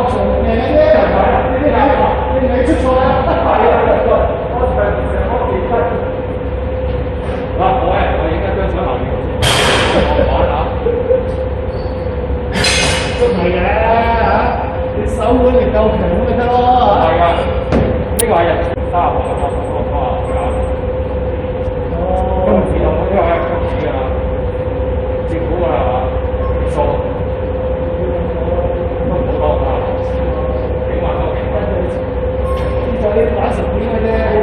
你出錯啦！我影一張相後面，我玩下。真係嘅嚇，你手腕力夠強咁咪得咯。係啊，呢個係人30磅嘅哦。今次就呢個係今次㗎啦，政府㗎啦係嘛？數都唔好多㗎，幾萬都幾萬。呢個啲打成點嘅啫。